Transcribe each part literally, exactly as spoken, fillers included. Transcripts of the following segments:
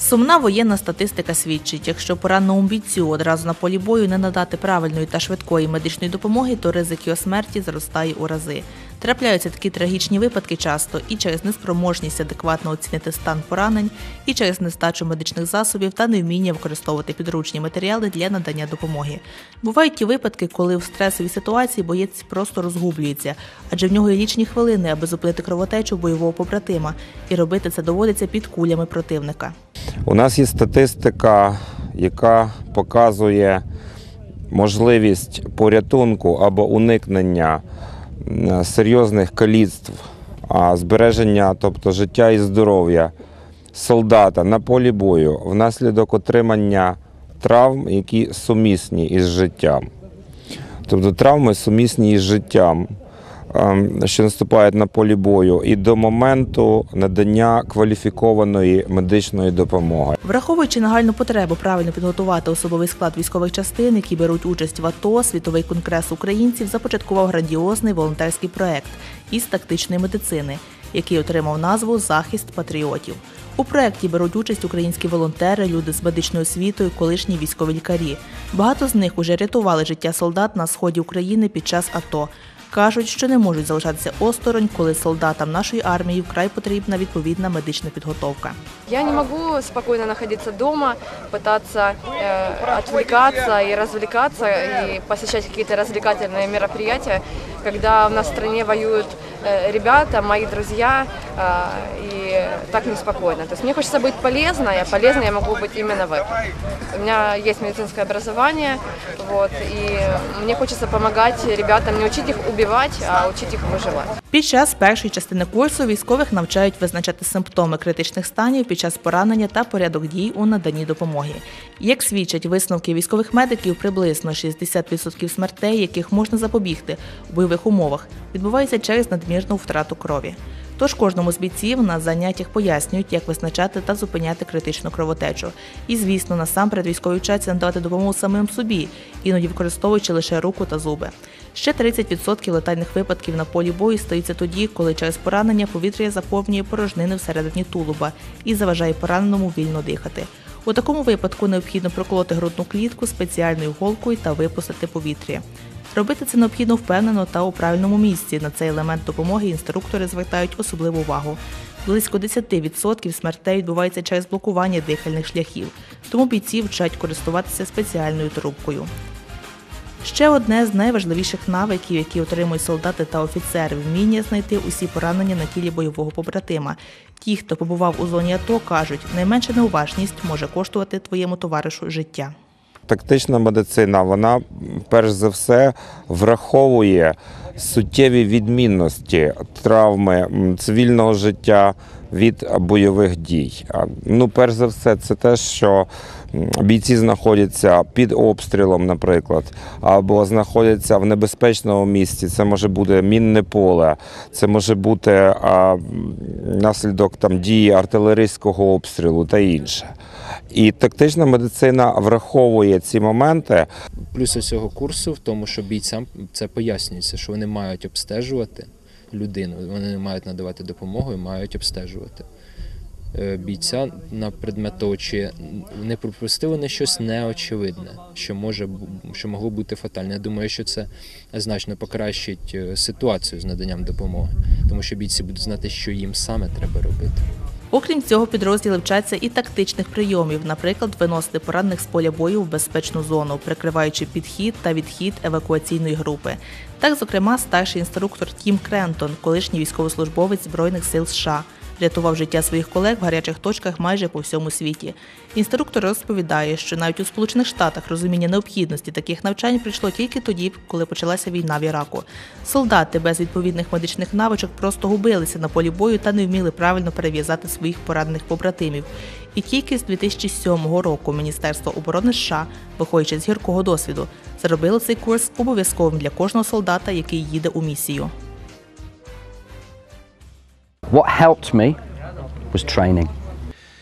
Сумна воєнна статистика свідчить, якщо пораненому бійцю одразу на полі бою не надати правильної та швидкої медичної допомоги, то ризик його смерті зростає у рази. Трапляються такі трагічні випадки часто і через неспроможність адекватно оцінити стан поранень, і через нестачу медичних засобів та невміння використовувати підручні матеріали для надання допомоги. Бувають ті випадки, коли в стресовій ситуації боєць просто розгублюється, адже в нього є лічні хвилини, аби зупинити кровотечу бойового побратима, і робити це доводиться під кулями противника. У нас є статистика, яка показує можливість порятунку або уникнення серйозних каліцтв, збереження, тобто життя і здоров'я солдата на полі бою внаслідок отримання травм, які сумісні із життям. Тобто травми сумісні із життям, що наступають на полі бою, і до моменту надання кваліфікованої медичної допомоги. Враховуючи нагальну потребу правильно підготувати особовий склад військових частин, які беруть участь в АТО, Світовий конгрес українців започаткував грандіозний волонтерський проект із тактичної медицини, який отримав назву «Захист патріотів». У проєкті беруть участь українські волонтери, люди з медичною освітою, колишні військові лікарі. Багато з них уже рятували життя солдат на сході України під час АТО. Кажуть, що не можуть залишатися осторонь, коли солдатам нашої армії вкрай потрібна відповідна медична підготовка. Я не можу спокійно знаходитися вдома, намагатися відволікатися і розвлікатися, і посещати якісь розвлекательні мероприятия, коли в нас в країні воюють ребята, мої друзі, і так неспокійно. Тобто мені хочеться бути полезною, а полезною я можу бути іменно в этом. У мене є медицинське образование, вот, і мені хочеться допомагати ребятам, не вчити їх убивати, а вчити їх виживати. Під час першої частини курсу військових навчають визначати симптоми критичних станів під час поранення та порядок дій у наданні допомоги. Як свідчать висновки військових медиків, приблизно шістдесят відсотків смертей, яких можна запобігти у бойових умовах, відбуваються через надмірну втрату крові. Тож кожному з бійців на заняттях пояснюють, як визначати та зупиняти критичну кровотечу. І, звісно, насамперед військові вчаться надавати допомогу самим собі, іноді використовуючи лише руку та зуби. Ще тридцять відсотків летальних випадків на полі бою стаються тоді, коли через поранення повітря заповнює порожнини всередині тулуба і заважає пораненому вільно дихати. У такому випадку необхідно проколоти грудну клітку спеціальною голкою та випустити повітря. Робити це необхідно впевнено та у правильному місці. На цей елемент допомоги інструктори звертають особливу увагу. Близько десять відсотків смертей відбувається через блокування дихальних шляхів, тому бійці вчать користуватися спеціальною трубкою. Ще одне з найважливіших навиків, які отримують солдати та офіцери – вміння знайти усі поранення на тілі бойового побратима. Ті, хто побував у зоні АТО, кажуть, найменша неуважність може коштувати твоєму товаришу життя. Тактична медицина, вона перш за все враховує суттєві відмінності травми цивільного життя від бойових дій. Ну, перш за все, це те, що бійці знаходяться під обстрілом, наприклад, або знаходяться в небезпечному місці. Це може бути мінне поле, це може бути а, наслідок там, дії артилерійського обстрілу та інше. І тактична медицина враховує ці моменти. Плюс цього курсу в тому, що бійцям це пояснюється, що вони мають обстежувати людину, вони мають надавати допомогу і мають обстежувати бійця на предмет того, чи не пропустили вони щось неочевидне, що може, що могло бути фатальне. Я думаю, що це значно покращить ситуацію з наданням допомоги, тому що бійці будуть знати, що їм саме треба робити. Окрім цього, підрозділи вчаться і тактичних прийомів, наприклад, виносити поранених з поля бою в безпечну зону, прикриваючи підхід та відхід евакуаційної групи. Так, зокрема, старший інструктор Тім Крентон, колишній військовослужбовець Збройних сил США, рятував життя своїх колег в гарячих точках майже по всьому світі. Інструктор розповідає, що навіть у Сполучених Штатах розуміння необхідності таких навчань прийшло тільки тоді, коли почалася війна в Іраку. Солдати без відповідних медичних навичок просто губилися на полі бою та не вміли правильно перев'язати своїх поранених побратимів. І тільки з дві тисячі сьомого року Міністерство оборони США, виходячи з гіркого досвіду, зробило цей курс обов'язковим для кожного солдата, який їде у місію. What helped me was training.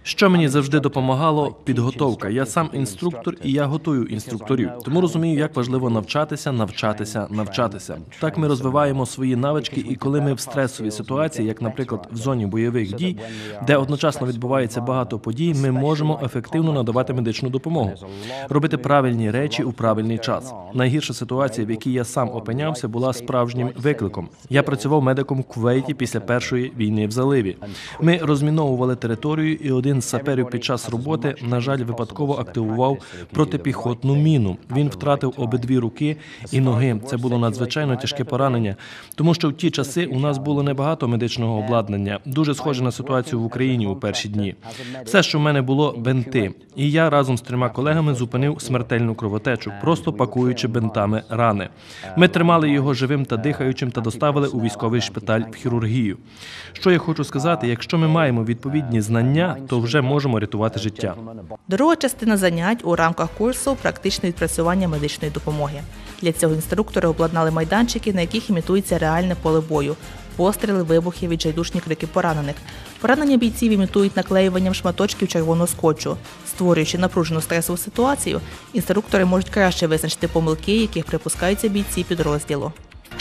Що мені завжди допомагало – підготовка. Я сам інструктор і я готую інструкторів. Тому розумію, як важливо навчатися, навчатися, навчатися. Так ми розвиваємо свої навички, і коли ми в стресовій ситуації, як, наприклад, в зоні бойових дій, де одночасно відбувається багато подій, ми можемо ефективно надавати медичну допомогу, робити правильні речі у правильний час. Найгірша ситуація, в якій я сам опинявся, була справжнім викликом. Я працював медиком в Кувейті після першої війни в заливі. Ми розміновували територію, і один з саперів під час роботи, на жаль, випадково активував протипіхотну міну. Він втратив обидві руки і ноги. Це було надзвичайно тяжке поранення, тому що в ті часи у нас було небагато медичного обладнання, дуже схоже на ситуацію в Україні у перші дні. Все, що в мене було – бинти. І я разом з трьома колегами зупинив смертельну кровотечу, просто пакуючи бинтами рани. Ми тримали його живим та дихаючим та доставили у військовий шпиталь в хірургію. Що я хочу сказати, якщо ми маємо відповідні знання, то вже можемо рятувати життя. Друга частина занять у рамках курсу – практичне відпрацювання медичної допомоги. Для цього інструктори обладнали майданчики, на яких імітується реальне поле бою. Постріли, вибухи, відчайдушні крики поранених. Поранення бійців імітують наклеюванням шматочків червоного скотчу. Створюючи напружену стресову ситуацію, інструктори можуть краще визначити помилки, яких припускаються бійці підрозділу.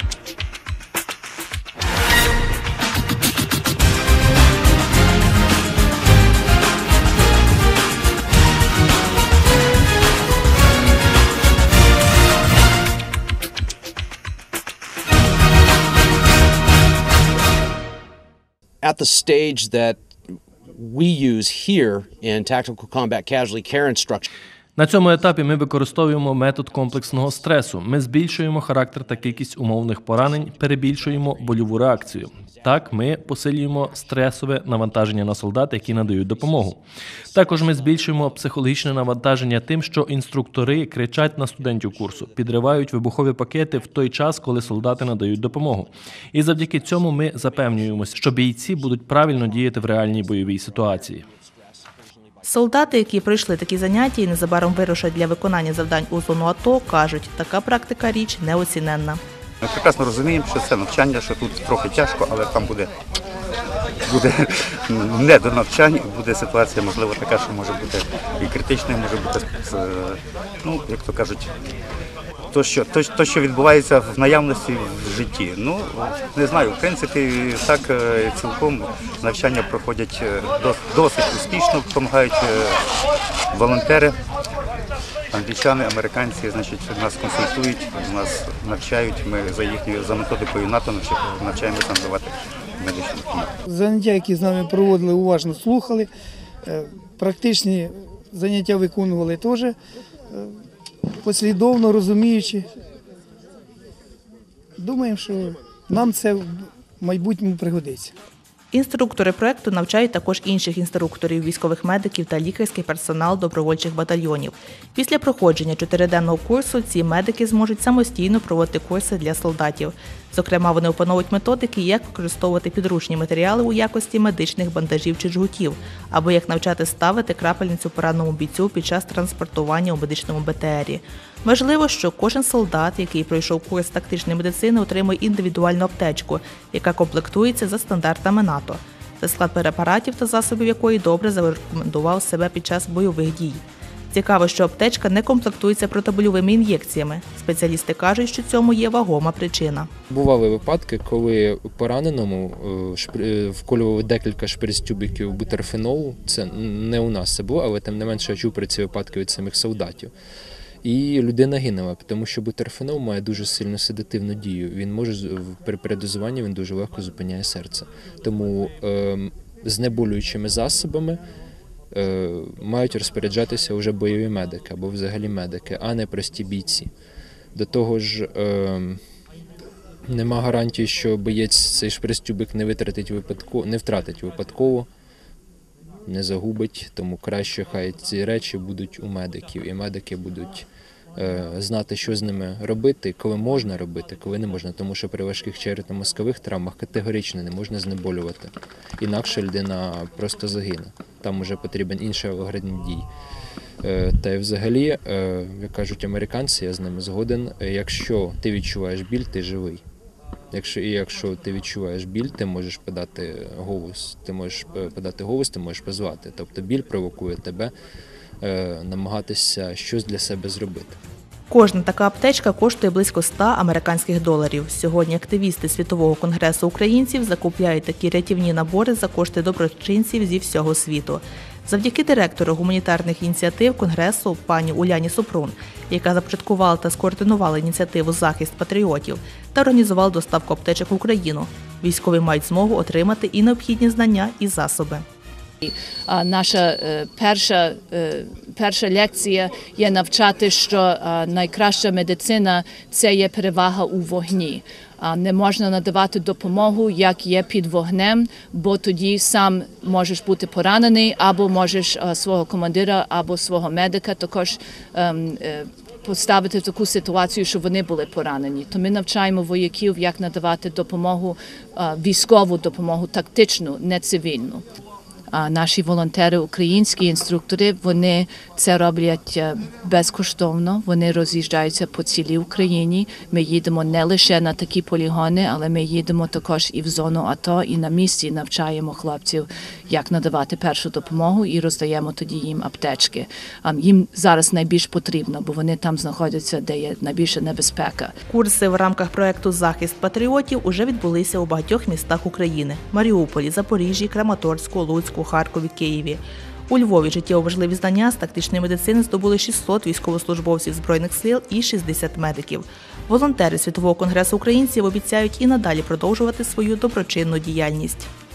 At the stage that we use here in tactical combat casualty care instruction. На цьому етапі ми використовуємо метод комплексного стресу. Ми збільшуємо характер та кількість умовних поранень, перебільшуємо больову реакцію. Так, ми посилюємо стресове навантаження на солдат, які надають допомогу. Також ми збільшуємо психологічне навантаження тим, що інструктори кричать на студентів курсу, підривають вибухові пакети в той час, коли солдати надають допомогу. І завдяки цьому ми запевнюємося, що бійці будуть правильно діяти в реальній бойовій ситуації. Солдати, які пройшли такі заняття і незабаром вирушать для виконання завдань у зону АТО, кажуть, така практика – річ неоціненна. Ми прекрасно розуміємо, що це навчання, що тут трохи тяжко, але там буде, буде не до навчань, буде ситуація, можливо, така, що може бути і критичною, може бути, ну, як то кажуть, то, що, то, то, що відбувається в наявності в житті. Ну, не знаю, в принципі, так цілком навчання проходять досить успішно, допомагають волонтери. Англічани, американці, значить, нас консультують, нас навчають, ми за їхньою, за методикою НАТО навчаємося надавати медичну допомогу. Заняття, які з нами проводили, уважно слухали, практичні заняття виконували теж, послідовно, розуміючи. Думаємо, що нам це в майбутньому пригодиться. Інструктори проєкту навчають також інших інструкторів, військових медиків та лікарський персонал добровольчих батальйонів. Після проходження чотириденного курсу ці медики зможуть самостійно проводити курси для солдатів. Зокрема, вони опановують методики, як використовувати підручні матеріали у якості медичних бандажів чи жгутів, або як навчати ставити крапельницю пораненому бійцю під час транспортування у медичному Б Т Рі. Важливо, що кожен солдат, який пройшов курс тактичної медицини, отримує індивідуальну аптечку, яка комплектується за стандартами НАТО. Це склад препаратів та засобів якої добре зарекомендував себе під час бойових дій. Цікаво, що аптечка не комплектується протибольовими ін'єкціями. Спеціалісти кажуть, що цьому є вагома причина. Бували випадки, коли пораненому вколювали декілька шприц-тюбиків бутерфенолу. Це не у нас це було, але тим не менше я чув про ці випадки від самих солдатів. І людина гинула, тому що бутерфенол має дуже сильну седативну дію. Він може, при передозуванні він дуже легко зупиняє серце. Тому е, знеболюючими засобами е, мають розпоряджатися вже бойові медики або взагалі медики, а не прості бійці. До того ж, е, нема гарантії, що боєць цей шприц-тюбик не витратить випадково, не втратить випадково, не загубить, тому краще хай ці речі будуть у медиків, і медики будуть е, знати, що з ними робити, коли можна робити, коли не можна, тому що при важких черепно-мозкових травмах категорично не можна знеболювати, інакше людина просто загине, там вже потрібен інший алгоритм дій. Е, та й взагалі, е, як кажуть американці, я з ними згоден, якщо ти відчуваєш біль, ти живий. Якщо, і якщо ти відчуваєш біль, ти можеш подати голос, ти можеш подати голос, ти можеш позвати. Тобто біль провокує тебе е, намагатися щось для себе зробити. Кожна така аптечка коштує близько ста американських доларів. Сьогодні активісти Світового конгресу українців закупляють такі рятівні набори за кошти доброчинців зі всього світу. Завдяки директору гуманітарних ініціатив Конгресу пані Уляні Супрун, яка започаткувала та скоординувала ініціативу «Захист патріотів» та організувала доставку аптечок в Україну, військові мають змогу отримати і необхідні знання, і засоби. А наша е, перша, е, перша лекція є навчати, що е, найкраща медицина – це є перевага у вогні. А не можна надавати допомогу, як є під вогнем, бо тоді сам можеш бути поранений, або можеш е, свого командира, або свого медика також е, е, поставити в таку ситуацію, щоб вони були поранені. То ми навчаємо вояків, як надавати допомогу, е, військову допомогу, тактичну, не цивільну. А наші волонтери, українські інструктори, вони це роблять безкоштовно, вони роз'їжджаються по цілій Україні. Ми їдемо не лише на такі полігони, але ми їдемо також і в зону АТО, і на місці навчаємо хлопців, як надавати першу допомогу, і роздаємо тоді їм аптечки. Їм зараз найбільш потрібно, бо вони там знаходяться, де є найбільша небезпека. Курси в рамках проєкту «Захист патріотів» уже відбулися у багатьох містах України – Маріуполі, Запоріжжі, Краматорську, Луцьку, Харкові, Києві. У Львові життєво важливі знання з тактичної медицини здобули шістсот військовослужбовців Збройних сил і шістдесят медиків. Волонтери Світового конгресу українців обіцяють і надалі продовжувати свою доброчинну діяльність.